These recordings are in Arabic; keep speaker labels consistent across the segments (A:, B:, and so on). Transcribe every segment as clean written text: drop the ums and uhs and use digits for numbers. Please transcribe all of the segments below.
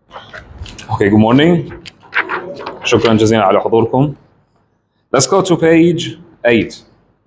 A: Okay, good morning. شكرا جزيلا على حضوركم. Let's go to page 8.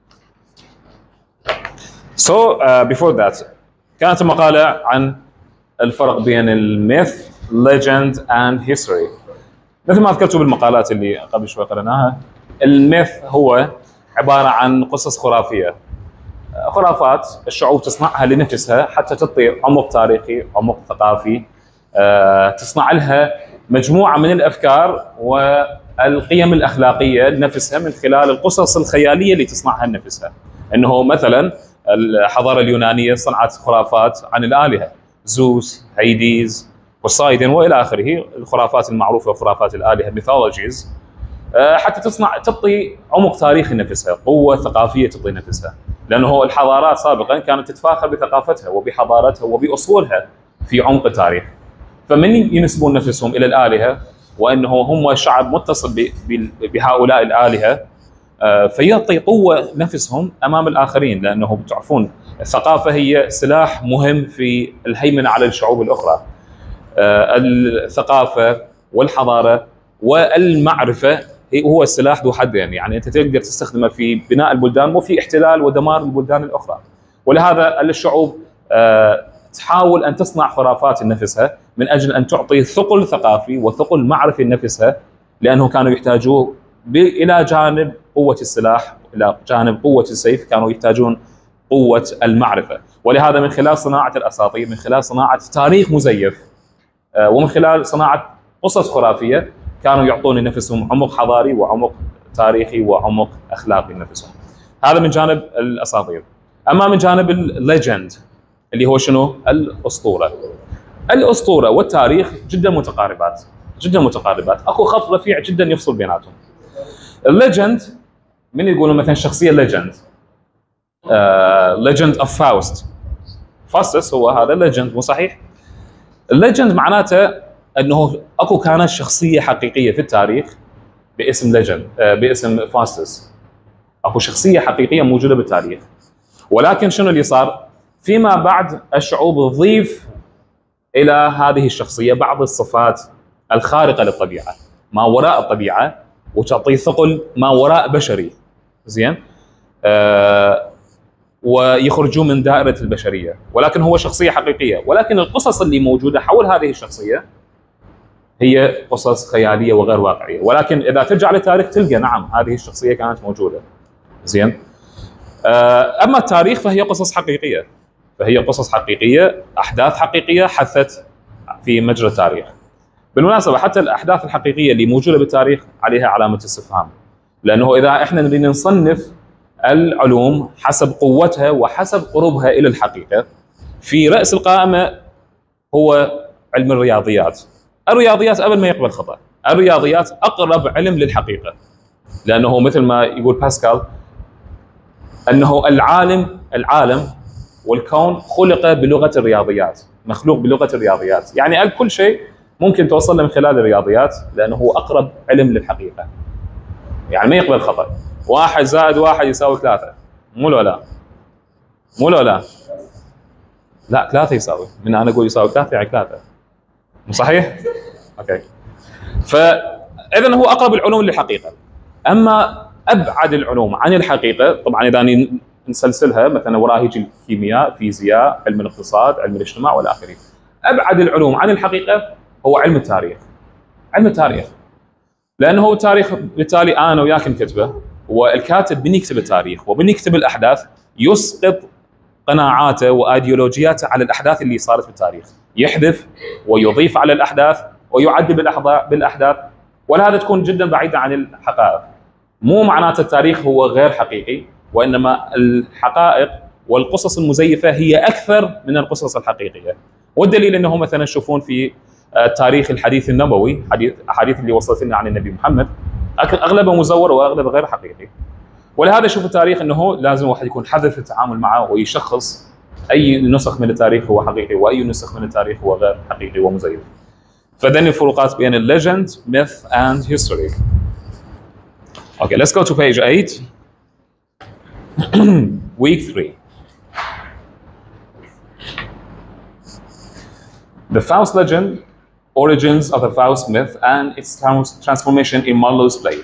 A: So before that كانت المقالة عن الفرق بين الميث, legend and history. مثل ما ذكرتوا بالمقالات اللي قبل شوي قرأناها، الميث هو عبارة عن قصص خرافية، خرافات الشعوب تصنعها لنفسها حتى تعطي عمق تاريخي، عمق ثقافي، تصنع لها مجموعة من الأفكار والقيم الأخلاقية لنفسها من خلال القصص الخيالية اللي تصنعها لنفسها. إنه مثلا الحضارة اليونانية صنعت خرافات عن الآلهة، زوس، هيديز، بوسايدن وإلى آخره، الخرافات المعروفة، خرافات الآلهة، ميثولوجيز، حتى تعطي عمق تاريخي لنفسها، قوة ثقافية تعطي نفسها. لأنه الحضارات سابقا كانت تتفاخر بثقافتها وبحضارتها وبأصولها في عمق التاريخ. فمن ينسبون نفسهم إلى الآلهة وأنه هم شعب متصل بهؤلاء الآلهة، فيعطي قوة نفسهم أمام الآخرين، لأنه تعرفون الثقافة هي سلاح مهم في الهيمنة على الشعوب الأخرى. الثقافة والحضارة والمعرفة هو السلاح ذو حدين، يعني أنت تقدر تستخدمه في بناء البلدان وفي احتلال ودمار البلدان الأخرى. ولهذا الشعوب تحاول أن تصنع خرافات لنفسها من أجل أن تعطي ثقل ثقافي وثقل معرفي لنفسها، لأنه كانوا يحتاجوه إلى جانب قوة السلاح، إلى جانب قوة السيف، كانوا يحتاجون قوة المعرفة. ولهذا من خلال صناعة الأساطير، من خلال صناعة تاريخ مزيف، ومن خلال صناعة قصص خرافية، كانوا يعطون لنفسهم عمق حضاري وعمق تاريخي وعمق أخلاقي لنفسهم. هذا من جانب الأساطير. أما من جانب الليجند اللي هو شنو؟ الأسطورة. الأسطورة والتاريخ جدا متقاربات، جدا متقاربات، أكو خط رفيع جدا يفصل بيناتهم. الليجند من يقولون مثلا شخصية ليجند، ليجند اوف فاوست، فاستس هو هذا الليجند، مو صحيح؟ الليجند معناته انه اكو كانت شخصيه حقيقيه في التاريخ باسم ليجند، باسم فاستس، اكو شخصيه حقيقيه موجوده بالتاريخ. ولكن شنو اللي صار؟ فيما بعد الشعوب تضيف الى هذه الشخصيه بعض الصفات الخارقه للطبيعه، ما وراء الطبيعه، وتعطي ثقل ما وراء بشري، زين؟ ويخرجوا من دائره البشريه، ولكن هو شخصيه حقيقيه. ولكن القصص اللي موجوده حول هذه الشخصيه هي قصص خياليه وغير واقعيه. ولكن اذا ترجع للتاريخ تلقى نعم هذه الشخصيه كانت موجوده، زين؟ اما التاريخ فهي قصص حقيقيه، فهي قصص حقيقيه، احداث حقيقيه حدثت في مجرى التاريخ. بالمناسبه حتى الاحداث الحقيقيه اللي موجوده بالتاريخ عليها علامه استفهام، لانه اذا احنا نريد نصنف العلوم حسب قوتها وحسب قربها الى الحقيقه، في راس القائمه هو علم الرياضيات. الرياضيات قبل ما يقبل خطأ، الرياضيات اقرب علم للحقيقه، لانه مثل ما يقول باسكال انه العالم والكون خلق بلغه الرياضيات، مخلوق بلغه الرياضيات، يعني كل شيء ممكن توصل له من خلال الرياضيات، لانه هو اقرب علم للحقيقه، يعني ما يقبل خطأ. 1 زائد 1 يساوي 3، مو لا؟ مو لا؟ لا 3 يساوي، من انا اقول يساوي 3 يعني 3، مو صحيح؟ اوكي. فاذا هو اقرب العلوم للحقيقه. اما ابعد العلوم عن الحقيقه، طبعا اذا نسلسلها مثلا وراه يجي الكيمياء، فيزياء، علم الاقتصاد، علم الاجتماع والى اخره. ابعد العلوم عن الحقيقه هو علم التاريخ. علم التاريخ لانه هو التاريخ بالتالي انا وياك نكتبه، والكاتب من يكتب التاريخ ومن يكتب الاحداث يسقط قناعاته وايديولوجياته على الاحداث اللي صارت بالتاريخ، يحذف ويضيف على الاحداث ويعدل بالاحداث، ولهذا تكون جدا بعيده عن الحقائق. مو معناته التاريخ هو غير حقيقي، وانما الحقائق والقصص المزيفه هي اكثر من القصص الحقيقيه. والدليل انه مثلا تشوفون في التاريخ الحديث النبوي، احاديث اللي وصلت لنا عن النبي محمد اغلبها مزور واغلبها غير حقيقي. ولهذا شوف التاريخ انه لازم واحد يكون حذر في التعامل معه ويشخص اي نسخ من التاريخ هو حقيقي واي نسخ من التاريخ هو غير حقيقي ومزيف. فذن الفروقات بين الليجند، myth and history. Okay, let's go to page 8. Week 3. The Faust legend origins of the Faust myth and its transformation in Marlowe's play.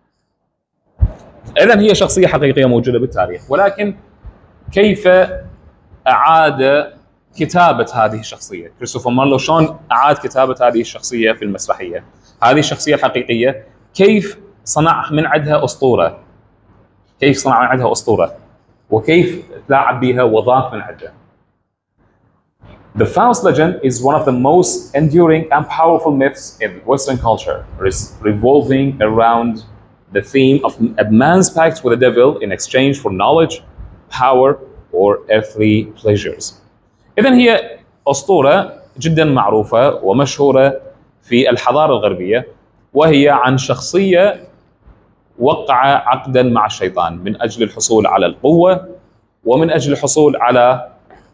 A: إذن هي شخصية حقيقية موجودة بالتاريخ، ولكن كيف أعاد كتابة هذه الشخصية؟ كريستوفر مارلو شلون أعاد كتابة هذه الشخصية في المسرحية؟ هذه الشخصية الحقيقية كيف صنع من عندها أسطورة؟ كيف صنع من عندها أسطورة؟ وكيف تلاعب بها وضاف من عندها؟ The Faust legend is one of the most enduring and powerful myths in Western culture, revolving around the theme of a man's pact with the devil in exchange for knowledge, power, or earthly pleasures. إذن هي أسطورة جدا معروفة ومشهورة في الحضارة الغربية، وهي عن شخصية وقع عقدا مع الشيطان من أجل الحصول على القوة ومن أجل الحصول على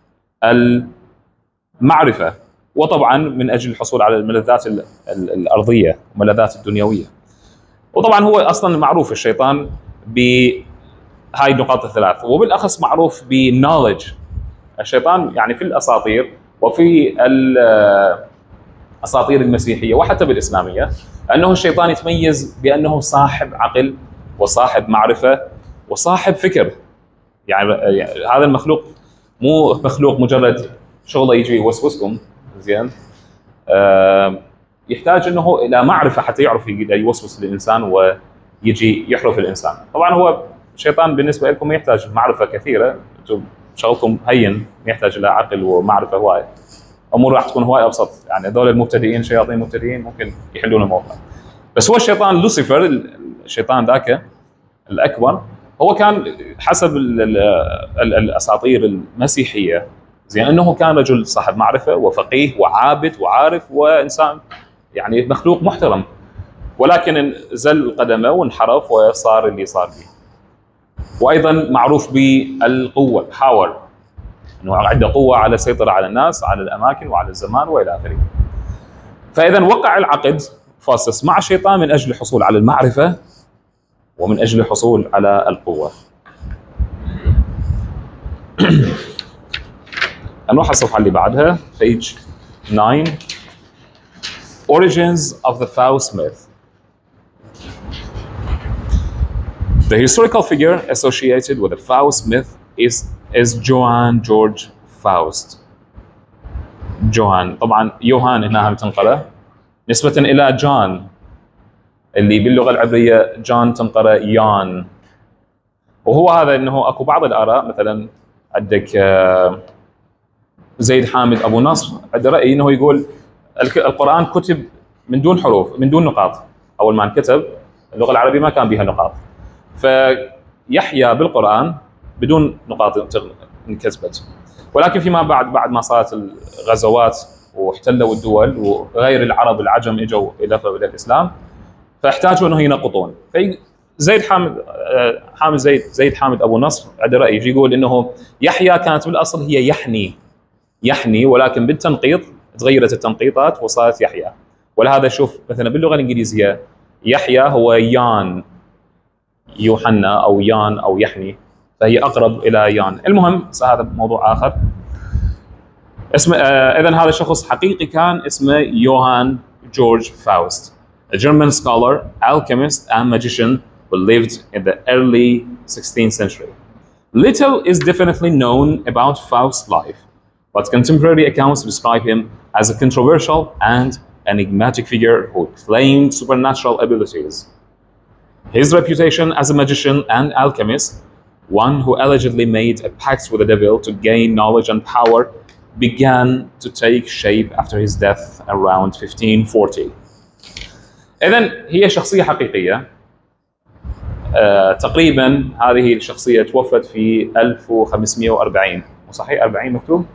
A: المعرفة، وطبعا من أجل الحصول على الملذات الأرضية والملذات الدنيوية. وطبعا هو أصلا معروف الشيطان بهاي النقاط الثلاث، وبالأخص معروف بنولج. الشيطان يعني في الأساطير وفي الأساطير المسيحية وحتى بالإسلامية أنه الشيطان يتميز بأنه صاحب عقل وصاحب معرفة وصاحب فكر. يعني هذا المخلوق مو مخلوق مجرد شغله يجي يوسوسكم، زين، يحتاج انه الى معرفه حتى يعرف يوسوس للانسان ويجي يحرف الانسان. طبعا هو الشيطان بالنسبه لكم ما يحتاج معرفه كثيره، انتم شغلكم هين، يحتاج الى عقل ومعرفه هوايه، امور راح تكون هوايه ابسط. يعني هذول المبتدئين، شياطين مبتدئين ممكن يحلون الموضوع. بس هو الشيطان لوسيفر، الشيطان ذاك الاكبر، هو كان حسب الاساطير المسيحيه زين انه كان رجل صاحب معرفه وفقيه وعابد وعارف وانسان يعني مخلوق محترم، ولكن زل قدمه وانحرف وصار اللي صار به. وايضا معروف بالقوه، باور، انه عنده قوه على السيطره على الناس، على الاماكن وعلى الزمان والى اخره. فاذا وقع العقد فاستس مع الشيطان من اجل الحصول على المعرفه ومن اجل الحصول على القوه. نروح على الصفحه اللي بعدها، page 9. Origins of the Faust myth. The historical figure associated with the Faust myth is Johann Georg Faust. جوهان، طبعا يوهان هنا تنقرأ نسبة إلى جان، اللي باللغة العبرية جان تنقرأ يان. وهو هذا انه اكو بعض الآراء، مثلا عندك زيد حامد ابو نصر عنده رأي انه يقول القرآن كتب من دون حروف، من دون نقاط. اول ما انكتب اللغة العربية ما كان بها نقاط، فيحيى بالقرآن بدون نقاط انكتبت. ولكن فيما بعد ما صارت الغزوات واحتلوا الدول وغير العرب العجم اجوا الى الاسلام، فاحتاجوا انه ينقطون. زيد حامد ابو نصر عنده راي يجي يقول انه يحيى كانت بالاصل هي يحني، ولكن بالتنقيط تغيرت التنقيطات وصارت يحيى. ولهذا شوف مثلا باللغه الانجليزيه يحيى هو يان، يوحنا او يان او يحني، فهي اقرب الى يان. المهم هذا موضوع اخر. اسمه اذا هذا الشخص حقيقي كان اسمه يوهان جورج فاوست, a German scholar, alchemist and magician who lived in the early 16th century. Little is definitely known about Faust's life, but contemporary accounts describe him as a controversial and enigmatic figure who claimed supernatural abilities. His reputation as a magician and alchemist, one who allegedly made a pact with the devil to gain knowledge and power, began to take shape after his death around 1540. إذن هي شخصية حقيقية. تقريبا هذه الشخصية توفت في 1540. صحيح 40 مكتوب؟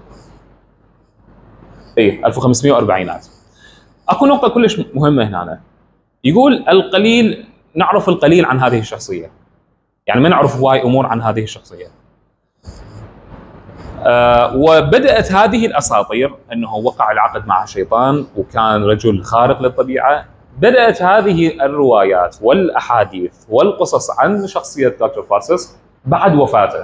A: ايه 1540. اكو نقطة كلش مهمة هنا. يقول القليل، نعرف القليل عن هذه الشخصية. يعني ما نعرف هواي امور عن هذه الشخصية. وبدأت هذه الاساطير انه وقع العقد مع الشيطان وكان رجل خارق للطبيعة. بدأت هذه الروايات والأحاديث والقصص عن شخصية دكتور فاستس بعد وفاته.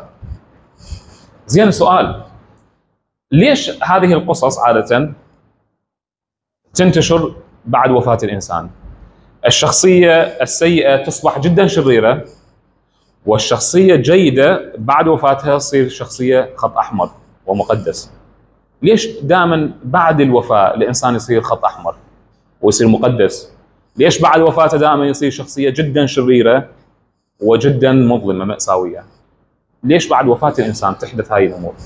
A: زين السؤال، ليش هذه القصص عادة تنتشر بعد وفاة الإنسان. الشخصية السيئة تصبح جدا شريرة، والشخصية الجيدة بعد وفاتها تصير شخصية خط أحمر ومقدس. ليش دائما بعد الوفاة الإنسان يصير خط أحمر ويصير مقدس؟ ليش بعد وفاته دائما يصير شخصية جدا شريرة وجدا مظلمة مأساوية؟ ليش بعد وفاة الإنسان تحدث هاي الأمور؟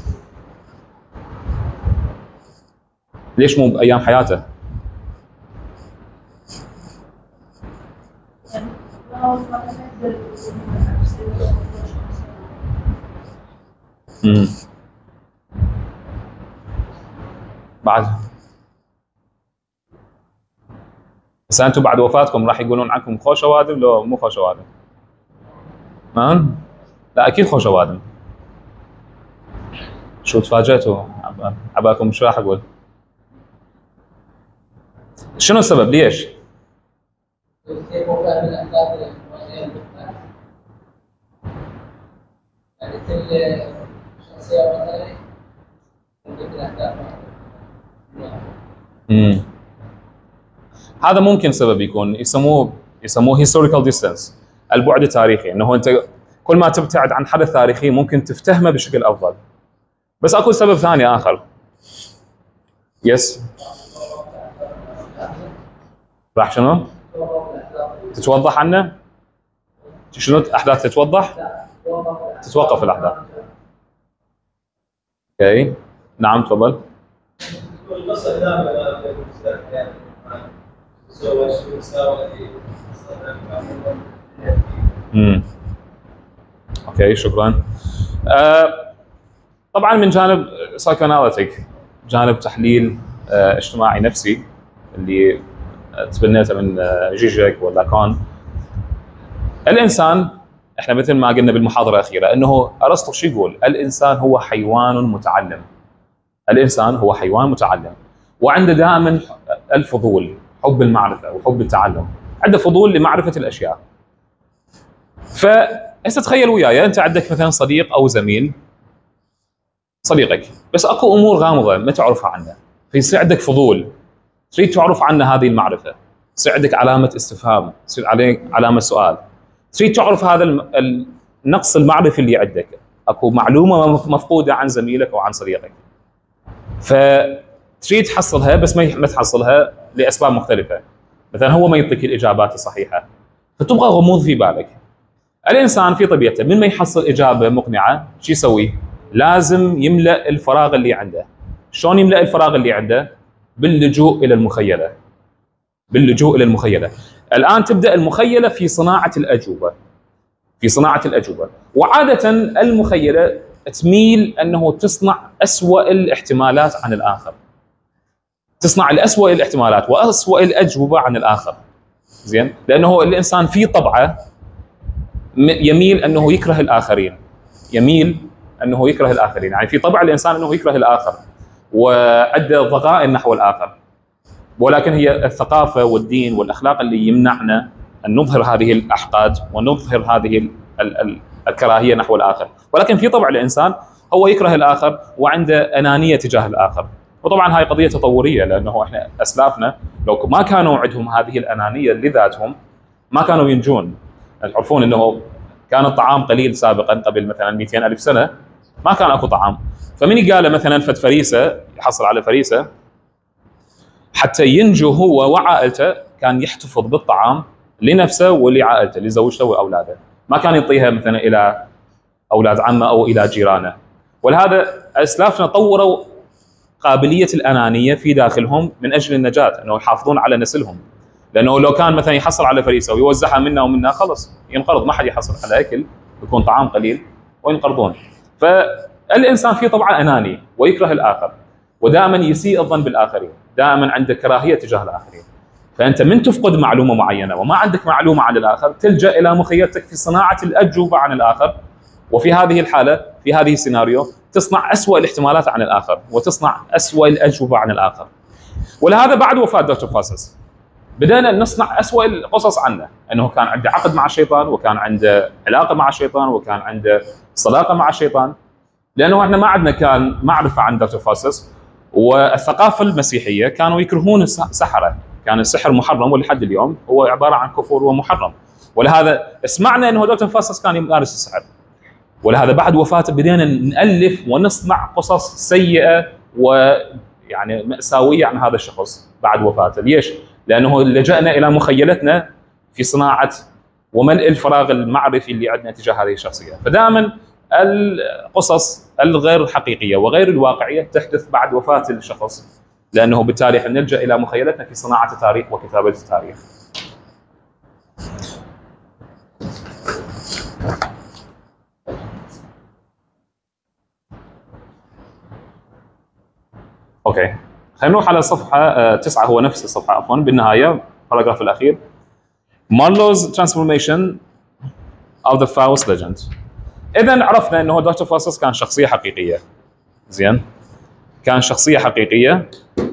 A: ليش مو بأيام حياته؟ بعد بس انتم بعد وفاتكم راح يقولون عنكم خوش اوادم لو مو خوش اوادم؟ لا اكيد خوش اوادم. شو تفاجأتوا عباكم؟ شو راح اقول؟ شنو السبب؟ ليش؟ هذا ممكن سبب يكون يسموه historical distance، البعد التاريخي، انه انت كل ما تبتعد عن حدث تاريخي ممكن تفتهمه بشكل افضل. بس اكو سبب ثاني اخر. يس راح شنو؟ تتوضح عنه؟ شنو احداث تتوضح؟ تتوقف الاحداث. اوكي نعم تفضل. اوكي شكرا. طبعا من جانب سايكواناليتيك، جانب تحليل اجتماعي نفسي اللي تبنيته من جيجيك ولاكان. الانسان احنا مثل ما قلنا بالمحاضره الاخيره انه ارسطو شو يقول؟ الانسان هو حيوان متعلم. الانسان هو حيوان متعلم وعنده دائما الفضول، حب المعرفه وحب التعلم، عنده فضول لمعرفه الاشياء. فهسه تخيل وياي انت عندك مثلا صديق او زميل، صديقك بس اكو امور غامضه ما تعرفها عنه، فيصير عندك فضول تريد تعرف عنه هذه المعرفه، يصير عندك علامه استفهام، يصير عليك علامه سؤال، تريد تعرف هذا النقص المعرفي اللي عندك، اكو معلومه مفقوده عن زميلك او عن صديقك، فتريد تحصلها بس ما تحصلها لاسباب مختلفه. مثلا هو ما يعطيك الاجابات الصحيحه فتبقى غموض في بالك. الانسان في طبيعته من ما يحصل اجابه مقنعه شو يسوي؟ لازم يملا الفراغ اللي عنده. شلون يملا الفراغ اللي عنده؟ باللجوء الى المخيله. باللجوء الى المخيله. الان تبدا المخيله في صناعه الاجوبه. في صناعه الاجوبه، وعاده المخيله تميل انه تصنع اسوأ الاحتمالات عن الاخر. تصنع الاسوأ الاحتمالات واسوأ الاجوبه عن الاخر. زين؟ لانه الانسان في طبعه يميل انه يكره الاخرين. يميل انه يكره الاخرين، يعني في طبع الانسان انه يكره الاخر وعنده ضغائن نحو الاخر. ولكن هي الثقافه والدين والاخلاق اللي يمنعنا ان نظهر هذه الاحقاد ونظهر هذه الكراهيه نحو الاخر، ولكن في طبع الانسان هو يكره الاخر وعنده انانيه تجاه الاخر. وطبعا هاي قضيه تطوريه، لانه احنا اسلافنا لو ما كانوا عندهم هذه الانانيه لذاتهم ما كانوا ينجون. تعرفون انه كان الطعام قليل سابقا، قبل مثلا 200 الف سنه ما كان اكو طعام، فمن قال مثلا فد فريسه يحصل على فريسه حتى ينجو هو وعائلته كان يحتفظ بالطعام لنفسه ولعائلته لزوجته واولاده، ما كان يعطيها مثلا الى اولاد عمه او الى جيرانه. ولهذا اسلافنا طوروا قابليه الانانيه في داخلهم من اجل النجاه، انه يحافظون على نسلهم. لانه لو كان مثلا يحصل على فريسه ويوزعها منا ومنا خلص ينقرض، ما حد يحصل على اكل، يكون طعام قليل وينقرضون. فالانسان فيه طبعا اناني ويكره الاخر ودائما يسيء الظن بالاخرين، دائما عنده كراهيه تجاه الاخرين. فانت من تفقد معلومه معينه وما عندك معلومه عن الاخر تلجا الى مخيلتك في صناعه الاجوبه عن الاخر، وفي هذه الحاله في هذه السيناريو تصنع اسوء الاحتمالات عن الاخر وتصنع اسوء الاجوبه عن الاخر. ولهذا بعد وفاه دكتور فاسس بدأنا نصنع أسوأ القصص عنه، أنه كان عنده عقد مع الشيطان وكان عنده علاقة مع الشيطان وكان عنده صداقة مع الشيطان. لأنه احنا ما عندنا كان معرفة عن دكتور فاسس، والثقافه المسيحيه كانوا يكرهون السحره، كان السحر محرم ولحد اليوم هو عباره عن كفر ومحرم، ولهذا سمعنا انه دكتور فاسس كان يمارس السحر، ولهذا بعد وفاته بدينا نالف ونصنع قصص سيئه ويعني ماساويه عن هذا الشخص بعد وفاته. ليش؟ لانه لجأنا الى مخيلتنا في صناعه وملء الفراغ المعرفي اللي عندنا تجاه هذه الشخصيه. فدائما القصص الغير حقيقيه وغير الواقعيه تحدث بعد وفاه الشخص، لانه بالتالي نلجا الى مخيلتنا في صناعه التاريخ وكتابه التاريخ. اوكي، خلينا نروح على صفحه 9، هو نفس الصفحه عفوا بالنهايه الباراجراف الاخير. Marlowe's transformation of the Faust legend. اذا عرفنا انه دكتور فاسس كان شخصيه حقيقيه. زين؟ كان شخصيه حقيقيه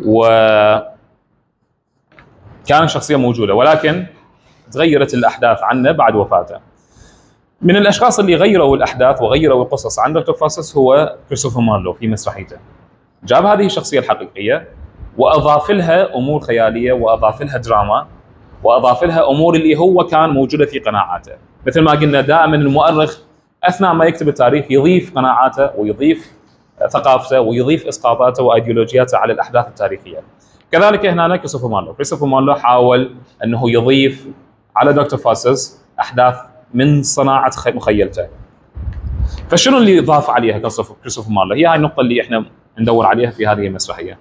A: كان شخصيه موجوده، ولكن تغيرت الاحداث عنه بعد وفاته. من الاشخاص اللي غيروا الاحداث وغيروا القصص عن دكتور فاسس هو كريستوفر مارلو في مسرحيته. جاب هذه الشخصيه الحقيقيه واضاف لها امور خياليه واضاف لها دراما واضاف لها امور اللي هو كان موجوده في قناعاته. مثل ما قلنا دائما المؤرخ اثناء ما يكتب التاريخ يضيف قناعاته ويضيف ثقافته ويضيف اسقاطاته وايديولوجياته على الاحداث التاريخيه. كذلك هنا كريستوفر مارلو حاول انه يضيف على دكتور فاسس احداث من صناعه مخيلته. فشنو اللي ضاف عليها كريستوفر مارلو؟ هي هاي النقطه اللي احنا ندور عليها في هذه المسرحيه.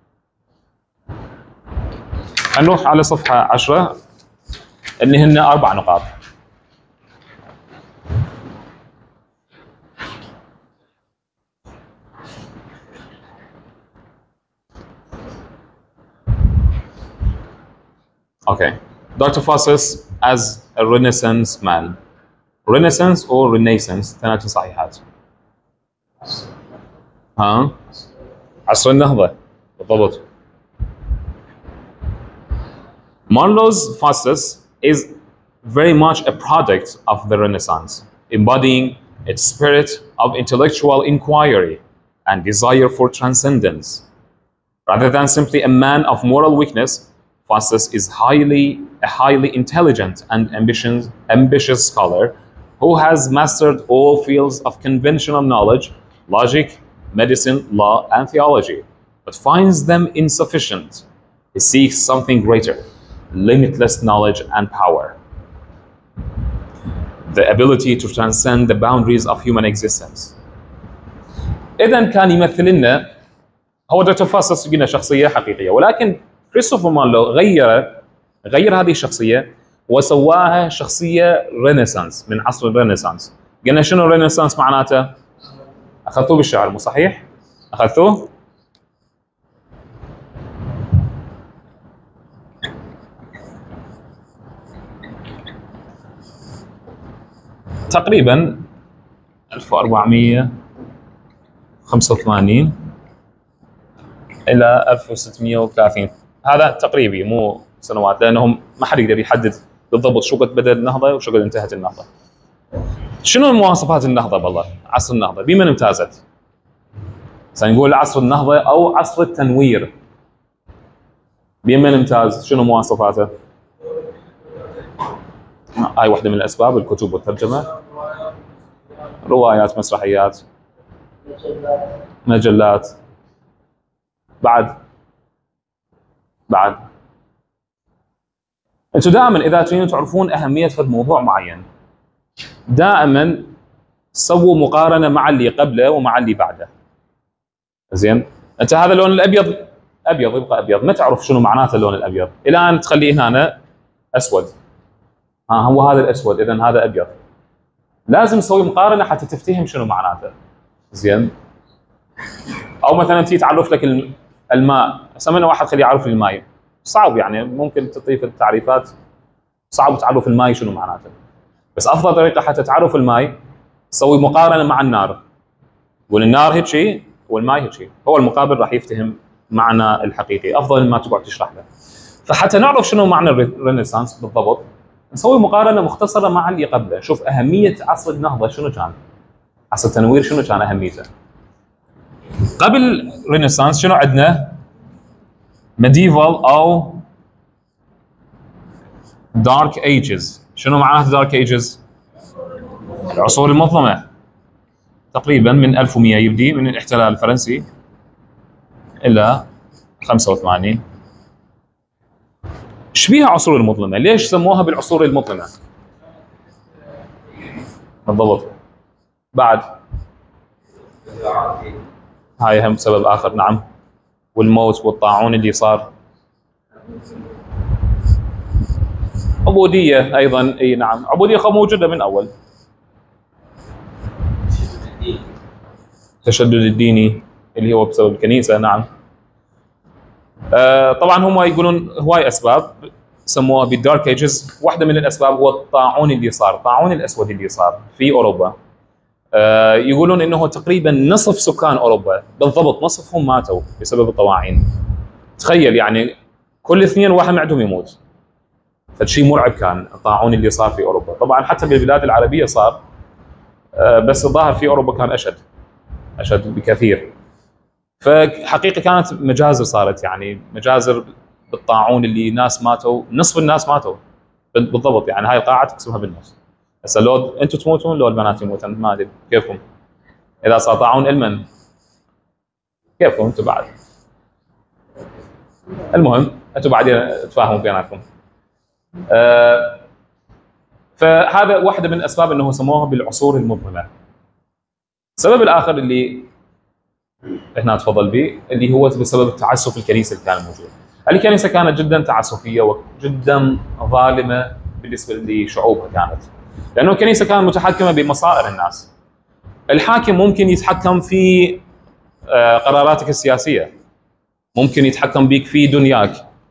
A: نروح على صفحه 10 اللي هن 4 نقاط. Okay. Dr. Fassis as a Renaissance man. Renaissance or Renaissance ثلاث صحيحات. عصر النهضة بالضبط. Marlowe's Fassis is very much a product of the Renaissance, embodying its spirit of intellectual inquiry and desire for transcendence. Rather than simply a man of moral weakness, Fassis is a highly intelligent and ambitious scholar who has mastered all fields of conventional knowledge, logic, medicine, law, and theology, but finds them insufficient. He seeks something greater, limitless knowledge and power. The ability to transcend the boundaries of human existence. إذن كان يمثل لنا هو دكتور فاسس قلنا شخصية حقيقية، ولكن كريستوفر مارلو غير هذه الشخصية وسواها شخصية رينيسانس من عصر الرينيسانس. قلنا شنو الرينيسانس معناته؟ أخذتوه بالشعر مو صحيح؟ أخذتوه؟ تقريبا 1485 إلى 1630. هذا تقريبي مو سنوات، لانهم ما حد يقدر يحدد بالضبط شو قد بدأ النهضه وشو قد انتهت النهضه. شنو مواصفات النهضه بالله؟ عصر النهضه بمن امتازت؟ سنقول عصر النهضه او عصر التنوير. بمن امتاز؟ شنو مواصفاته؟ هاي واحده من الاسباب، الكتب والترجمه، روايات، مسرحيات، مجلات. بعد انتم دائما اذا تريدون تعرفون اهميه فد موضوع معين دائما سووا مقارنه مع اللي قبله ومع اللي بعده. زين؟ انت هذا اللون الابيض يبقى ابيض، ما تعرف شنو معناته اللون الابيض الى ان تخليه هنا اسود. هو هذا الاسود، اذا هذا ابيض. لازم تسوي مقارنه حتى تفتهم شنو معناته. زين؟ او مثلا تيجي تعرف لك الماء، سمعنا واحد خليه يعرف الماء، صعب يعني ممكن تضيف التعريفات، صعب تعرف الماء شنو معناته. بس افضل طريقه حتى تعرف الماء تسوي مقارنه مع النار، تقول النار هيك شيء والماء هيك شيء، هو المقابل راح يفتهم معنى الحقيقي افضل ما تقعد تشرح له. فحتى نعرف شنو معنى الرينيسانس بالضبط نسوي مقارنه مختصره مع اللي قبله. شوف اهميه عصر النهضه شنو كان، عصر التنوير شنو كان اهميته. قبل رينيسانس شنو عندنا؟ ميديفال او دارك ايجز. شنو معناته دارك ايجز؟ العصور المظلمه، تقريبا من 1100 يبدي من الاحتلال الفرنسي الى 85. ايش بيها عصور المظلمه؟ ليش سموها بالعصور المظلمه؟ بالضبط. بعد هاي هم سبب اخر، نعم. والموت والطاعون اللي صار. عبوديه ايضا، اي نعم، عبوديه موجوده من اول. التشدد الديني اللي هو بسبب الكنيسه، نعم. طبعا هم يقولون هواي اسباب سموها بالدارك ايجز. واحده من الاسباب هو الطاعون اللي صار، الطاعون الاسود اللي صار في اوروبا. يقولون انه تقريبا نصف سكان اوروبا، بالضبط نصفهم، ماتوا بسبب الطواعين. تخيل يعني كل اثنين واحد عندهم يموت. فشيء مرعب كان الطاعون اللي صار في اوروبا. طبعا حتى بالبلاد العربيه صار، بس الظاهر في اوروبا كان اشد بكثير. فحقيقه كانت مجازر صارت، يعني مجازر بالطاعون اللي ناس ماتوا، نصف الناس ماتوا بالضبط. يعني هاي القاعه تقسمها بالنص. هسه لو انتم تموتون لو البنات يموتون، ما ادري كيفكم اذا صار طاعون المن، كيفكم انتم بعد؟ المهم انتم بعدين تفاهموا بيناتكم. فهذا واحده من الاسباب انه سموها بالعصور المظلمه. السبب الاخر اللي هنا تفضل به اللي هو بسبب التعسف الكنيسه اللي كان موجود. الكنيسه كانت جدا تعسفيه وجدا ظالمه بالنسبه لشعوبها كانت، لانه الكنيسه كانت متحكمه بمصائر الناس. الحاكم ممكن يتحكم في قراراتك السياسيه، ممكن يتحكم بك في دنياك،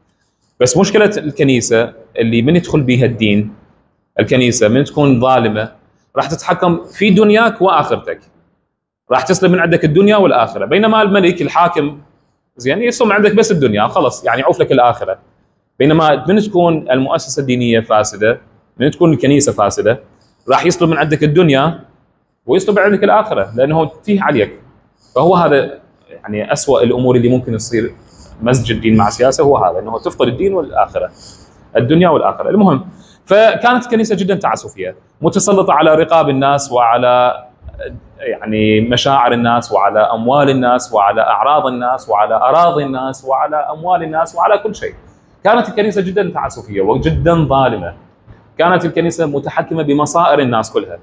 A: بس مشكله الكنيسه اللي من يدخل بها الدين، الكنيسه من تكون ظالمه راح تتحكم في دنياك واخرتك، راح تسلب من عندك الدنيا والاخره. بينما الملك الحاكم زين يصوم عندك بس الدنيا خلص، يعني يعوف لك الاخره. بينما من تكون المؤسسه الدينيه فاسده، من تكون الكنيسه فاسده، راح يسلب من عندك الدنيا ويسلب من عندك الاخره، لانه تيه عليك. فهو هذا يعني اسوء الامور اللي ممكن تصير، مزج الدين مع السياسه هو هذا، انه تفقد الدين والاخره، الدنيا والاخره. المهم، فكانت الكنيسه جدا تعسفيه، متسلطه على رقاب الناس وعلى يعني مشاعر الناس وعلى اموال الناس وعلى اعراض الناس وعلى اراضي الناس وعلى اموال الناس وعلى كل شيء. كانت الكنيسه جدا تعسفيه وجدا ظالمه. كانت الكنيسه متحكمه بمصائر الناس كلها،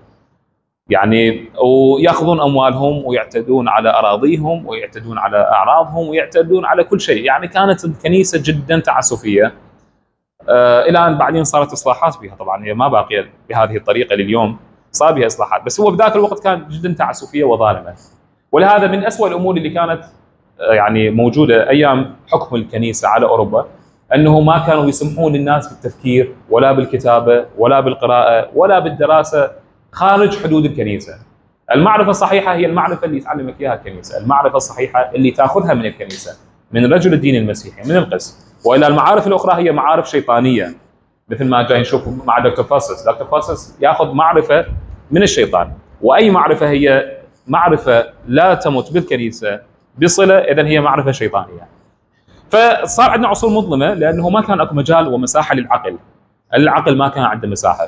A: يعني وياخذون اموالهم ويعتدون على اراضيهم ويعتدون على اعراضهم ويعتدون على كل شيء. يعني كانت الكنيسه جدا تعسفيه، الى ان بعدين صارت اصلاحات فيها. طبعا هي ما باقيه بهذه الطريقه لليوم، صار بها اصلاحات، بس هو بذاك الوقت كانت جدا تعسفيه وظالمه. ولهذا من أسوأ الامور اللي كانت يعني موجوده ايام حكم الكنيسه على اوروبا، انه ما كانوا يسمحون للناس بالتفكير ولا بالكتابه ولا بالقراءه ولا بالدراسه خارج حدود الكنيسه. المعرفه الصحيحه هي المعرفه اللي تعلمك اياها الكنيسه، المعرفه الصحيحه اللي تاخذها من الكنيسه، من رجل الدين المسيحي، من القس. والى المعارف الاخرى هي معارف شيطانيه، مثل ما جاي نشوف مع دكتور فاسس. دكتور فاسس ياخذ معرفه من الشيطان، واي معرفه هي معرفه لا تمت بالكنيسه بصله، اذا هي معرفه شيطانيه. فصار عندنا عصور مظلمه لانه ما كان اكو مجال ومساحه للعقل، العقل ما كان عنده مساحه.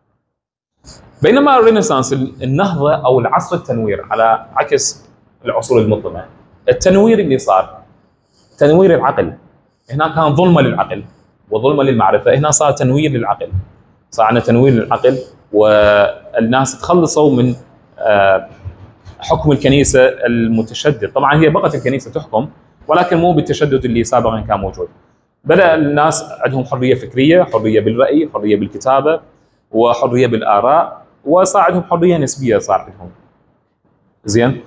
A: بينما الرينيسانس، النهضه او العصر التنوير، على عكس العصور المظلمه، التنوير اللي صار تنوير العقل. هنا كان ظلمه للعقل وظلمه للمعرفه، هنا صار تنوير للعقل، صار عندنا تنوير للعقل، والناس تخلصوا من حكم الكنيسه المتشدد. طبعا هي بقت الكنيسه تحكم، ولكن مو بالتشدد اللي سابقا كان موجود. بدا الناس عندهم حريه فكريه، حريه بالراي، حريه بالكتابه، وحريه بالاراء، وصار عندهم حريه نسبيه صار عندهم. زين.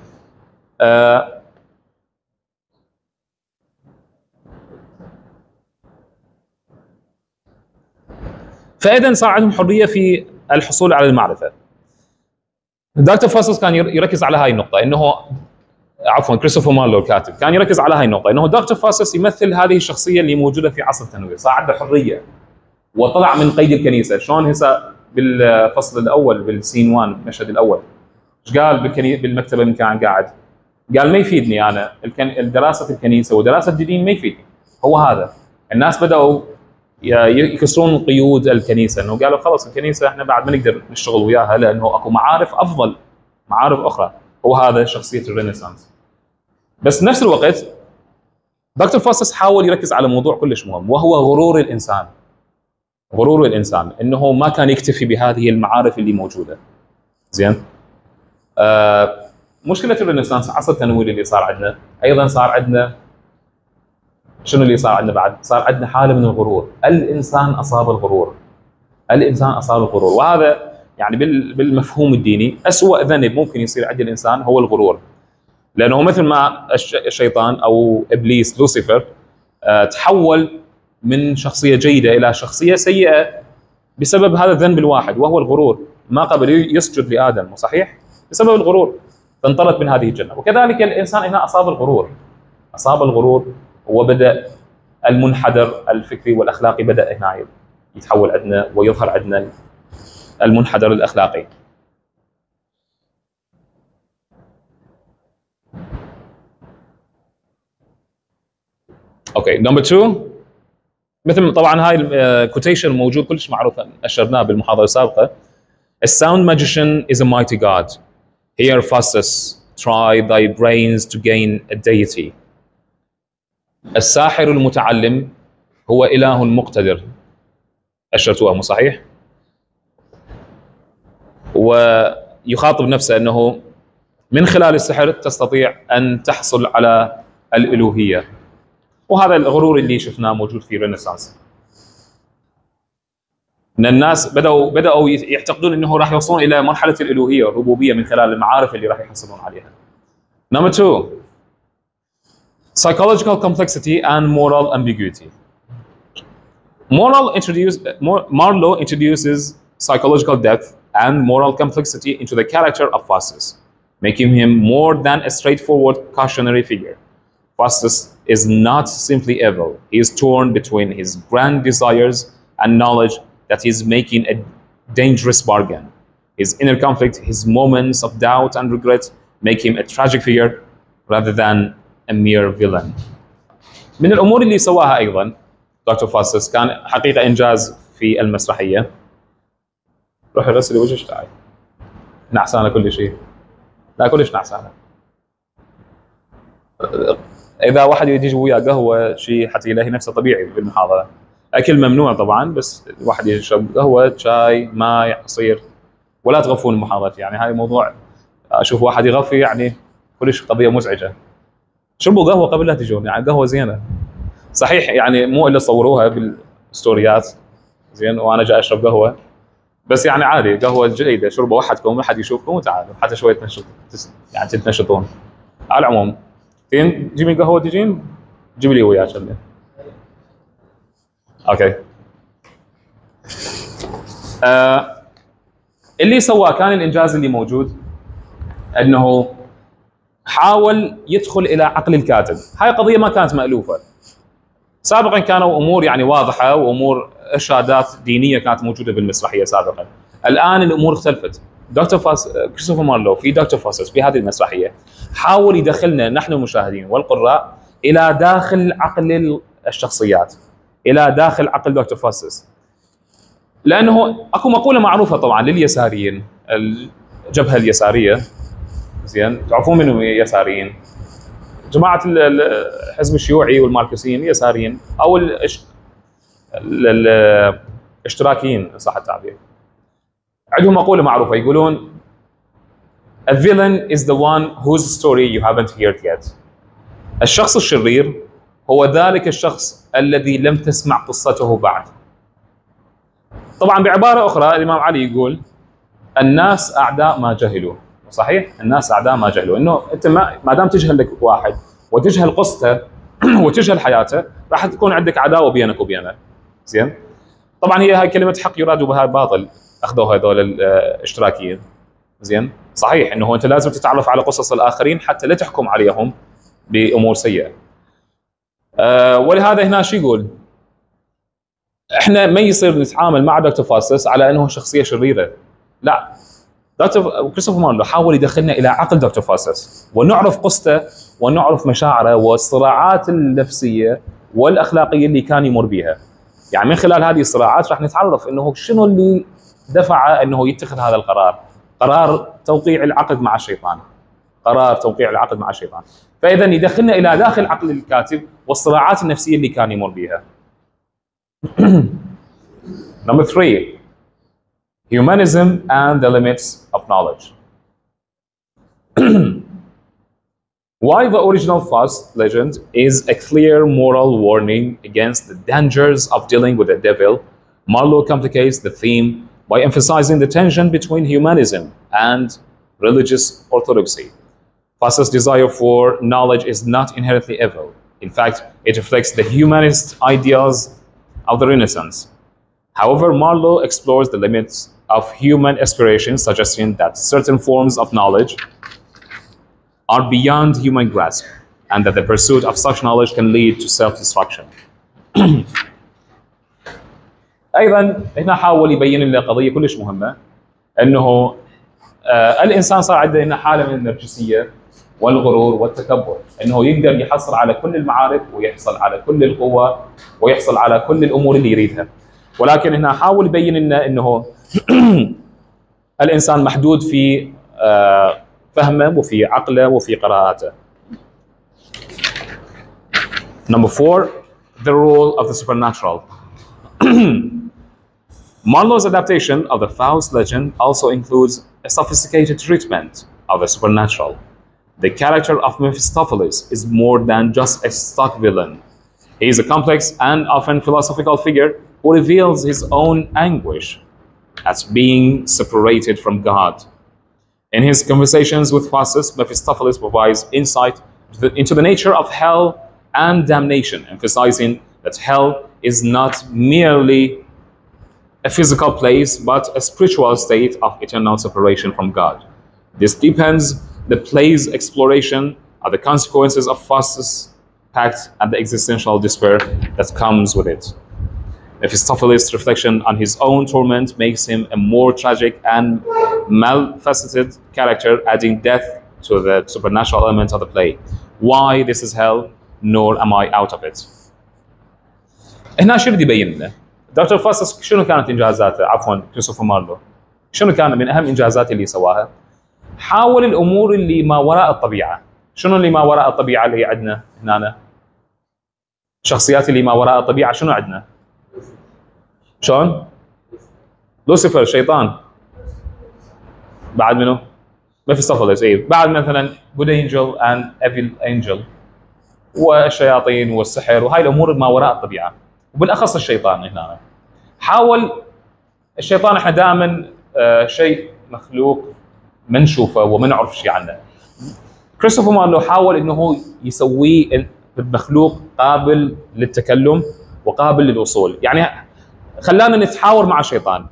A: فاذا صار عندهم حريه في الحصول على المعرفه. دكتور فاسس كان يركز على هاي النقطه، انه عفوا كريستوفر مارلو الكاتب كان يركز على هاي النقطه، انه دكتور فاسس يمثل هذه الشخصيه اللي موجوده في عصر التنوير، صار عنده حريه وطلع من قيد الكنيسه. شلون هسه بالفصل الاول بالسين 1 المشهد الاول ايش قال بالمكتبه من كان قاعد؟ قال ما يفيدني انا دراسه الكنيسه ودراسه الدين ما يفيدني. هو هذا الناس بداوا يكسرون قيود الكنيسه، انه قالوا خلاص الكنيسه احنا بعد ما نقدر نشتغل وياها لانه اكو معارف افضل، معارف اخرى. هو هذا شخصيه الرينيسانس. بس بنفس الوقت دكتور فاستس حاول يركز على موضوع كلش مهم، وهو غرور الانسان. غرور الانسان انه ما كان يكتفي بهذه المعارف اللي موجوده. زين؟ مشكله الرينيسانس عصر التنوير اللي صار عندنا، ايضا صار عندنا شنو اللي صار عندنا بعد؟ صار عندنا حاله من الغرور، الانسان اصاب الغرور. الانسان اصاب الغرور، وهذا يعني بالمفهوم الديني اسوأ ذنب ممكن يصير عند الانسان هو الغرور. لانه مثل ما الشيطان او ابليس لوسيفر تحول من شخصيه جيده الى شخصيه سيئه بسبب هذا الذنب الواحد وهو الغرور. ما قبل يسجد لادم، صحيح؟ بسبب الغرور فانطرد من هذه الجنه. وكذلك الانسان هنا اصاب الغرور، اصاب الغرور، وبدا المنحدر الفكري والاخلاقي بدا هنا يتحول عندنا ويظهر عندنا المنحدر الاخلاقي. اوكي، نمبر 2 مثل طبعا هاي الكوتيشن موجود كلش معروف، اشرناه بالمحاضره السابقه. A sound magician is a mighty god. Here Faustus, try thy brains to gain a deity. الساحر المتعلم هو إله مقتدر. أشرتوها مو صحيح؟ ويخاطب نفسه أنه من خلال السحر تستطيع أن تحصل على الألوهية. وهذا الغرور اللي شفناه موجود في الرينيسانس. ان الناس بداوا يعتقدون انه راح يوصلون الى مرحله الالوهيه والربوبيه من خلال المعارف اللي راح يحصلون عليها. Number 2, psychological complexity and moral ambiguity. Marlowe introduces psychological depth and moral complexity into the character of Faustus, making him more than a straightforward cautionary figure. Faustus is not simply evil. He is torn between his grand desires and knowledge that he's making a dangerous bargain. His inner conflict, his moments of doubt and regret make him a tragic figure rather than a mere villain. من الأمور اللي سواها أيضا دكتور فاستس كان حقيقة إنجاز في المسرحية. روح غسلي وجهك تعال. نعسانة كل شيء. لا كلش نعسانة. إذا واحد يجي يجيب وياه قهوة شيء حتى يلاقي نفسه طبيعي بالمحاضرة. أكل ممنوع طبعا، بس الواحد يشرب قهوة، شاي، ماء، عصير، ولا تغفون المحاضرة. يعني هاي موضوع أشوف واحد يغفي يعني كلش قضية مزعجة. شربوا قهوة قبل لا تجون، يعني قهوة زينة. صحيح يعني مو إلا صوروها بالستوريات زين وأنا جاي أشرب قهوة، بس يعني عادي قهوة جيدة، شربوا وحدكم ما حد يشوفكم وتعالوا حتى شوية تنشط يعني تتنشطون. على العموم تين جيبي قهوة تجين جيب لي وياك اللي. اوكي. اللي سواه كان الانجاز اللي موجود انه حاول يدخل الى عقل الكاتب. هاي قضيه ما كانت مألوفه. سابقا كانوا امور يعني واضحه وامور ارشادات دينيه كانت موجوده بالمسرحيه سابقا. الان الامور اختلفت. كريستوفر مارلو في دكتور فاستس في هذه المسرحيه حاول يدخلنا نحن المشاهدين والقراء الى داخل عقل الشخصيات، الى داخل عقل دكتور فاستس. لانه اكو مقوله معروفه طبعا لليساريين، الجبهه اليساريه زين، تعرفون منهم يساريين؟ جماعه الحزب الشيوعي والماركسيين يساريين، او الاشتراكيين صح التعبير. عندهم مقوله معروفه يقولون A villain is the one whose story you haven't heard yet. الشخص الشرير هو ذلك الشخص الذي لم تسمع قصته بعد. طبعا بعباره اخرى الامام علي يقول الناس اعداء ما جهلوا. صحيح؟ الناس اعداء ما جهلوا، انه انت ما دام تجهل لك واحد وتجهل قصته وتجهل حياته راح تكون عندك عداوه بينك وبينه. زين؟ طبعا هي هاي كلمه حق يراد بها باطل اخذوها هذول الاشتراكيين. زين؟ صحيح انه انت لازم تتعرف على قصص الاخرين حتى لا تحكم عليهم بامور سيئه. ولهذا هنا شو يقول؟ احنا ما يصير نتعامل مع دكتور فاستس على انه شخصيه شريره. لا، دكتور كريستوفر مارلو حاول يدخلنا الى عقل دكتور فاسس ونعرف قصته ونعرف مشاعره والصراعات النفسيه والاخلاقيه اللي كان يمر بها. يعني من خلال هذه الصراعات راح نتعرف انه شنو اللي دفعه انه يتخذ هذا القرار، قرار توقيع العقد مع الشيطان. قرار توقيع العقد مع الشيطان. فاذا يدخلنا الى داخل عقل الكاتب والصراعات النفسيه اللي كان يمر بها. Number 3. Humanism and the limits of knowledge. While the original Faust legend is a clear moral warning against the dangers of dealing with the devil, Marlowe complicates the theme by emphasizing the tension between humanism and religious orthodoxy. Faust's desire for knowledge is not inherently evil. In fact, it reflects the humanist ideals of the Renaissance. However, Marlowe explores the limits of human aspirations, suggesting that certain forms of knowledge are beyond human grasp, and that the pursuit of such knowledge can lead to self-destruction. أيضا هنا حاول يبين لنا قضية كلش مهمة، أنه الإنسان صار عنده هنا حالة من النرجسية والغرور والتكبر، أنه يقدر يحصل على كل المعارف ويحصل على كل القوة ويحصل على كل الأمور اللي يريدها. ولكن هنا حاول يبين لنا أنه الإنسان محدود في فهمه وفي عقله وفي قراءاته. Number 4, the role of the supernatural. Marlowe's adaptation of the Faust legend also includes a sophisticated treatment of the supernatural. The character of Mephistopheles is more than just a stock villain. He is a complex and often philosophical figure who reveals his own anguish as being separated from God. In his conversations with Faustus, Mephistopheles provides insight into the nature of hell and damnation, emphasizing that hell is not merely a physical place, but a spiritual state of eternal separation from God. This deepens the play's exploration of the consequences of Faustus' pact and the existential despair that comes with it. Mephistopheles' reflection on his own torment makes him a more tragic and multifaceted character, adding depth to the supernatural element of the play. Why this is hell, nor am I out of it. هنا شو بدي يبين لنا؟ دكتور فاستس شنو كانت انجازاته؟ عفوا كريستوفر مارلو. شنو كان من اهم انجازاته اللي سواها؟ حاول الامور اللي ما وراء الطبيعه. شنو اللي ما وراء الطبيعه اللي عندنا هنا؟ الشخصيات اللي ما وراء الطبيعه شنو عندنا؟ شلون؟ لوسيفر شيطان. بعد منه؟ ميفيستوفيلس اي، بعد مثلا جود انجل اند ايفل انجل والشياطين والسحر وهاي الامور ما وراء الطبيعه، وبالاخص الشيطان هنا. حاول الشيطان احنا دائما شيء مخلوق ما نشوفه وما نعرف شيء عنه. كريستوفر مارلو حاول انه يسويه مخلوق قابل للتكلم وقابل للوصول، يعني خلانا نتحاور مع الشيطان،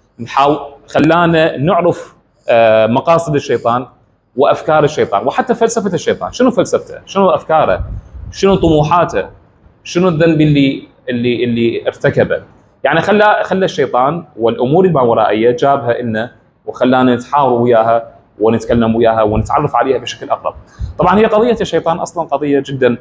A: خلانا نعرف مقاصد الشيطان وافكار الشيطان وحتى فلسفه الشيطان. شنو فلسفته؟ شنو افكاره؟ شنو طموحاته؟ شنو الذنب اللي ارتكبه؟ يعني خلى الشيطان والامور الماورائيه جابها لنا وخلانا نتحاور وياها ونتكلم وياها ونتعرف عليها بشكل اقرب. طبعا هي قضيه الشيطان اصلا قضيه جدا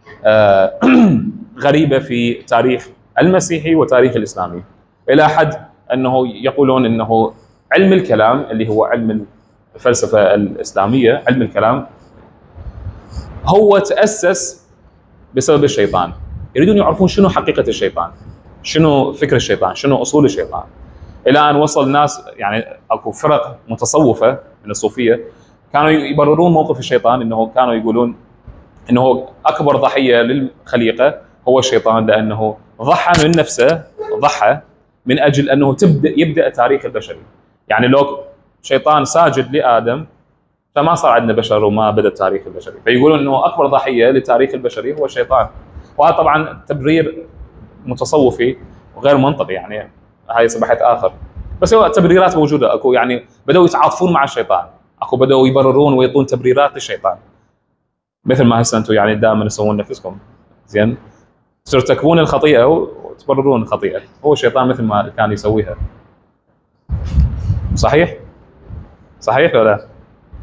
A: غريبه في تاريخ المسيحي وتاريخ الاسلامي، الى حد انه يقولون انه علم الكلام اللي هو علم الفلسفه الاسلاميه، علم الكلام هو تاسس بسبب الشيطان. يريدون يعرفون شنو حقيقه الشيطان، شنو فكر الشيطان، شنو اصول الشيطان، الى ان وصل ناس يعني اكو فرق متصوفه من الصوفيه كانوا يبررون موقف الشيطان، انه كانوا يقولون انه اكبر ضحيه للخليقه هو الشيطان، لانه ضحى من نفسه، ضحى من اجل انه يبدا تاريخ البشري. يعني لو شيطان ساجد لادم فما صار عندنا بشر وما بدا التاريخ البشري، فيقولون انه اكبر ضحيه للتاريخ البشري هو الشيطان. وهذا طبعا تبرير متصوفي وغير منطقي، يعني هاي صبحت اخر، بس هو تبريرات موجوده اكو، يعني بداوا يتعاطفون مع الشيطان، اكو بداوا يبررون ويعطون تبريرات للشيطان، مثل ما هسه انتم يعني دائما تسوون نفسكم زين، ترتكبون الخطيئه وتبررون الخطيئه، هو الشيطان مثل ما كان يسويها. صحيح؟ صحيح ولا لا؟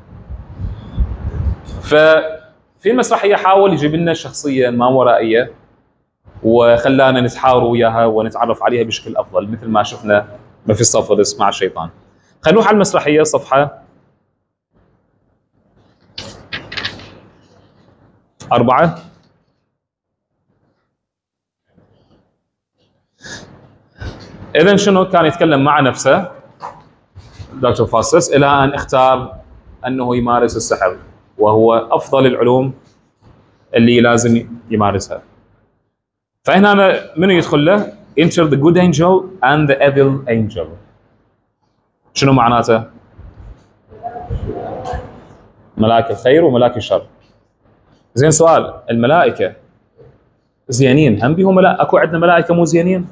A: ففي المسرحيه حاول يجيب لنا شخصيه ما ورائيه وخلانا نتحاور وياها ونتعرف عليها بشكل افضل، مثل ما شفنا ميفيستوفيلس مع الشيطان. خلينا نروح على المسرحيه صفحه 4. إذن شنو كان يتكلم مع نفسه دكتور فاستس إلى أن اختار أنه يمارس السحر، وهو أفضل العلوم اللي لازم يمارسها. فهنا منو يدخل له؟ Enter the good angel and the evil angel. شنو معناته؟ ملاك الخير وملاك الشر. زين، سؤال، الملائكة زينين هم بيهم اكو عندنا ملائكة مو زينين؟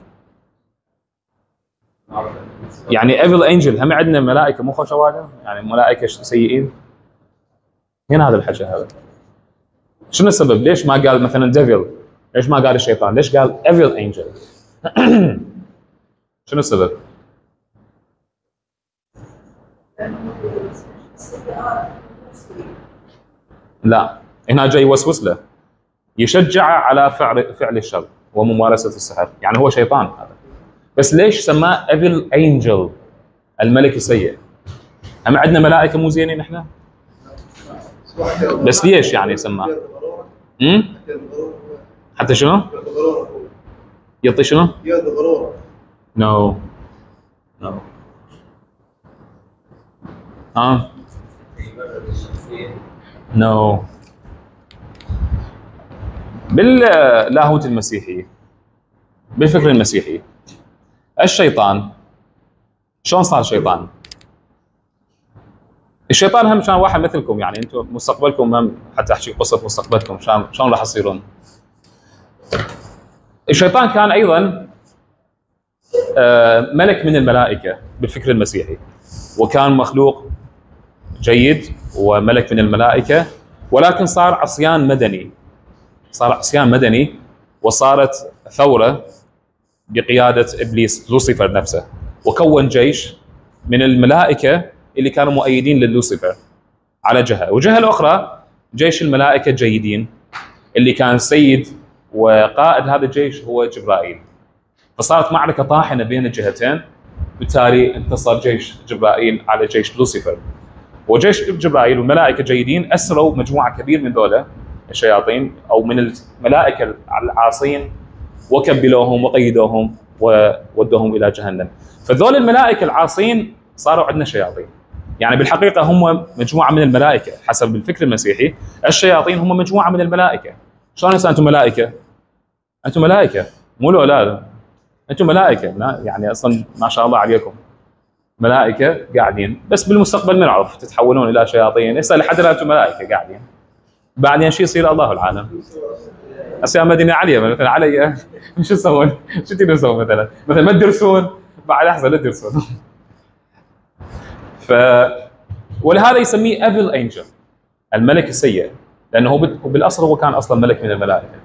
A: يعني ايفل انجل هم عندنا ملائكه مو خوش واجد، يعني ملائكه سيئين؟ هنا هذا الحكي هذا. شنو السبب؟ ليش ما قال مثلا ديفل؟ ليش ما قال الشيطان؟ ليش قال ايفل انجل؟ شنو السبب؟ لا، هنا جاي يوسوس له، يشجع على فعل الشر وممارسه السحر، يعني هو شيطان هذا. بس ليش سماه ايفل انجل؟ الملك السيء. هم عندنا ملائكه مو زينين احنا؟ بس ليش يعني سماه؟ حتى شنو؟ يعطي شنو؟ نو نو باللاهوت المسيحي، بالفكر المسيحي، الشيطان شلون صار شيطان؟ الشيطان هم كان واحد مثلكم، يعني انتم مستقبلكم هم، حتى احكي قصه مستقبلكم شلون راح تصيرون. الشيطان كان ايضا ملك من الملائكه بالفكر المسيحي، وكان مخلوق جيد وملك من الملائكه، ولكن صار عصيان مدني، وصارت ثوره بقياده ابليس لوسيفر نفسه، وكون جيش من الملائكه اللي كانوا مؤيدين للوسيفر على جهه، وجهه الاخرى جيش الملائكه الجيدين اللي كان سيد وقائد هذا الجيش هو جبرائيل. فصارت معركه طاحنه بين الجهتين، بالتالي انتصر جيش جبرائيل على جيش لوسيفر. وجيش جبرائيل والملائكه الجيدين اسروا مجموعه كبير من ذولا الشياطين او من الملائكه العاصين، وكبلوهم وقيدوهم وودوهم الى جهنم. فذول الملائكه العاصين صاروا عندنا شياطين، يعني بالحقيقه هم مجموعه من الملائكه حسب الفكر المسيحي. الشياطين هم مجموعه من الملائكه. شلون هسه انتم ملائكه؟ انتم ملائكه مو لا انتم ملائكه، يعني اصلا ما شاء الله عليكم ملائكه قاعدين، بس بالمستقبل نعرف تتحولون الى شياطين. هسه لحد الان انتم ملائكه قاعدين، بعدين شو يصير الله العالم. هسه مدينه عاليه مثلا علي شو تسوون؟ شو تقدرون تسوون مثلا ما تدرسون؟ بعد احسن لا تدرسون. ولهذا يسميه ايفل انجل، الملك السيء، لانه هو بالاصل هو كان اصلا ملك من الملائكه.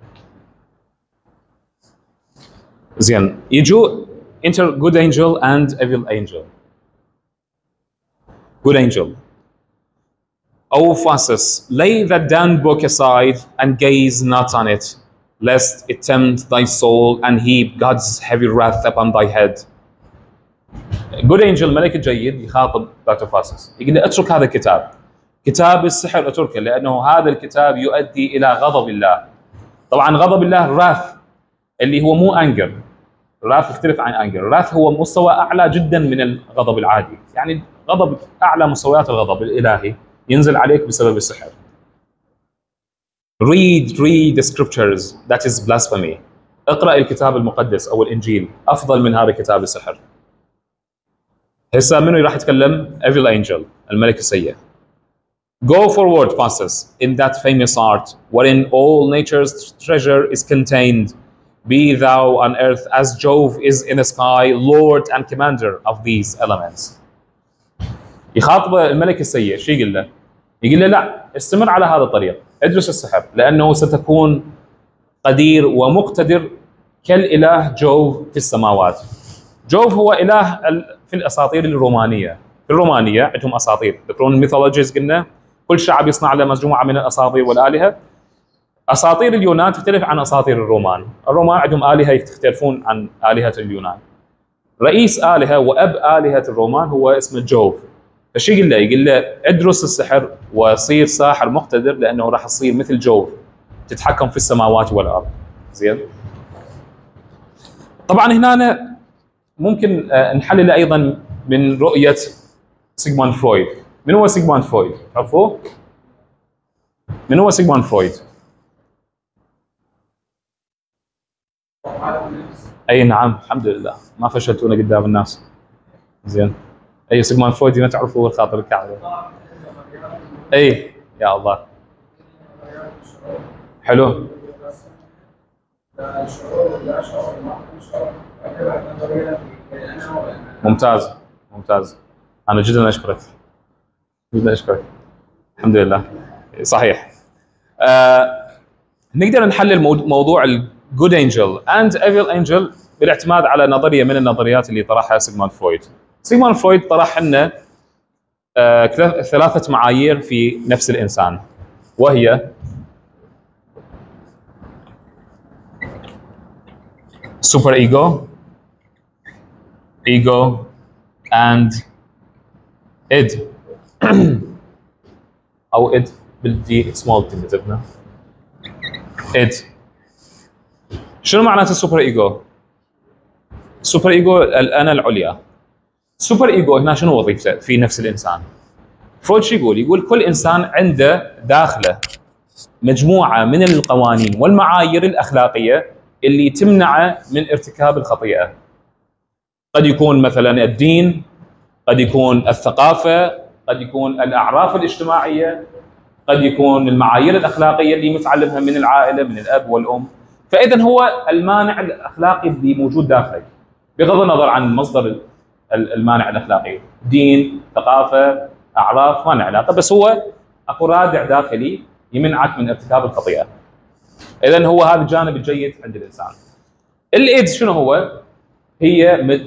A: زين، يجوا enter good angel and evil angel. Good angel. O Phasis, lay that damned book aside and gaze not on it, lest it tempt thy soul and heap God's heavy wrath upon thy head. Good angel الملك الجيد يخاطب دكتور فاسس، يقول له اترك هذا الكتاب، كتاب السحر اتركه، لانه هذا الكتاب يؤدي الى غضب الله. طبعا غضب الله راث، اللي هو مو انجر، راث يختلف عن انجر. راث هو مستوى اعلى جدا من الغضب العادي، يعني غضب اعلى مستويات الغضب الالهي ينزل عليك بسبب السحر. read the scriptures, that is blasphemy. اقرأ الكتاب المقدس او الانجيل، افضل من هذا كتاب السحر. هسه منو راح يتكلم؟ evil angel، الملك السيء. Go forward, Phasis, in that famous art, wherein all nature's treasure is contained. Be thou on earth as Jove is in the sky, Lord and commander of these elements. يخاطب الملك السيء، شو يقول له؟ يقول له لا، استمر على هذا الطريق، ادرس السحر، لأنه ستكون قدير ومقتدر كالإله جوف في السماوات. جوف هو إله في الأساطير الرومانية، في الرومانيه عندهم اساطير، تذكرون الميثولوجيز قلنا كل شعب يصنع له مجموعه من الاساطير والالهه. اساطير اليونان تختلف عن اساطير الرومان، الرومان عندهم الهه يختلفون عن الهه اليونان. رئيس الهه واب الهه الرومان هو اسمه جوف. فشو يقول له؟ يقول له ادرس السحر وصير ساحر مقتدر لانه راح تصير مثل جوف تتحكم في السماوات والارض. زين؟ طبعا هنا ممكن نحلل ايضا من رؤيه سيغموند فرويد. من هو سيغموند فرويد؟ تعرفوه؟ من هو سيغموند فرويد؟ اي نعم الحمد لله ما فشلتونا قدام الناس. زين. اي سيغموند فرويد ما تعرفوه الخاطر الكعبه. اي يا الله. حلو. ممتاز ممتاز. انا جدا اشكرك. جدا اشكرك. الحمد لله. صحيح. نقدر نحلل موضوع الجود انجل اند ايفل انجل بالاعتماد على نظريه من النظريات اللي طرحها سيغموند فرويد. سيغموند فرويد طرح لنا ثلاثه معايير في نفس الانسان، وهي سوبر ايجو، ايجو اند id او id بالدي سمول تي كتبنا id. شنو معناته السوبر ايجو؟ السوبر ايجو الانا العليا. السوبر ايجو هنا شنو وظيفته في نفس الانسان؟ فرويد شو يقول؟ يقول كل انسان عنده داخله مجموعه من القوانين والمعايير الاخلاقيه اللي تمنعه من ارتكاب الخطيئه. قد يكون مثلا الدين، قد يكون الثقافه، قد يكون الاعراف الاجتماعيه، قد يكون المعايير الاخلاقيه اللي متعلمها من العائله من الاب والام. فاذا هو المانع الاخلاقي اللي موجود داخلك بغض النظر عن مصدر المانع الاخلاقي، دين، ثقافه، اعراف، ما له علاقه، بس هو اكو رادع داخلي يمنعك من ارتكاب الخطيئه. اذا هو هذا الجانب الجيد عند الانسان. الايدز شنو هو؟ هي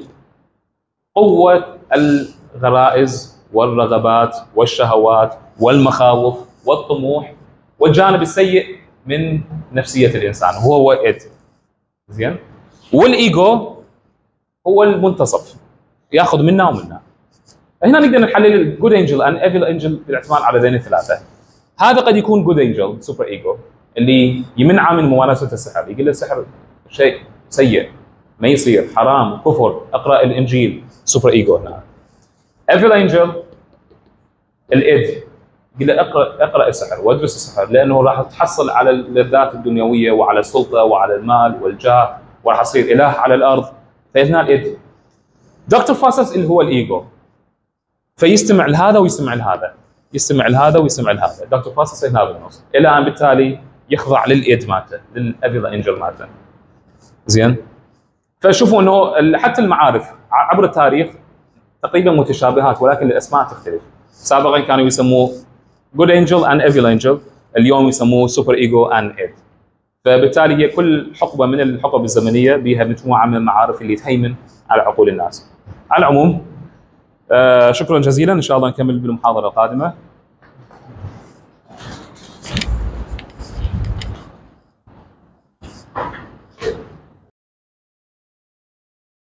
A: قوه الغرائز والرغبات والشهوات والمخاوف والطموح والجانب السيء من نفسيه الانسان، هو ايد. زين؟ والايجو هو المنتصف، ياخذ منا ومنا. هنا نقدر نحلل الجود انجل اند ايفل انجل بالاعتماد على ذين الثلاثه. هذا قد يكون جود انجل سوبر ايجو اللي يمنعه من ممارسه السحر، يقول له السحر شيء سيء ما يصير، حرام، كفر، اقرا الانجيل. سوبر ايجو هنا. ايفل انجل الايد، يقول له اقرا السحر وادرس السحر لانه راح تحصل على اللذات الدنيويه وعلى السلطه وعلى المال والجاه وراح تصير اله على الارض. فهنا الايد. دكتور فاسس اللي هو الايجو، فيستمع لهذا ويستمع لهذا، يستمع لهذا ويستمع لهذا. دكتور فاسس هنا بالنص الى ان بالتالي يخضع للايد مالته، للافيل انجل مالته. زين؟ فشوفوا انه حتى المعارف عبر التاريخ تقريبا متشابهات ولكن الاسماء تختلف. سابقا كانوا يسموه جود انجل اند ايفل انجل، اليوم يسموه سوبر ايجو اند ايد. فبالتالي هي كل حقبه من الحقب الزمنيه بها مجموعه من المعارف اللي تهيمن على عقول الناس. على العموم شكرا جزيلا، ان شاء الله نكمل بالمحاضره القادمه.